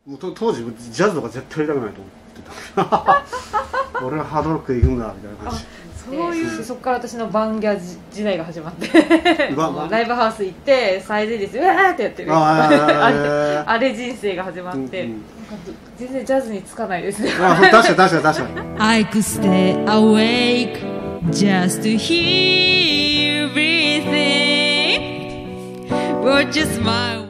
もう当時ジャズとか絶対やりたくないと思ってた俺はハードロックで行くんだみたいな感じ。 そういうそこから私のバンギャ時代が始まってライブハウス行ってサイズですうわーってやってるあれ人生が始まって、全然ジャズにつかないですね。 確かに確かに確かに。 I could stay awake just to hear everything or just my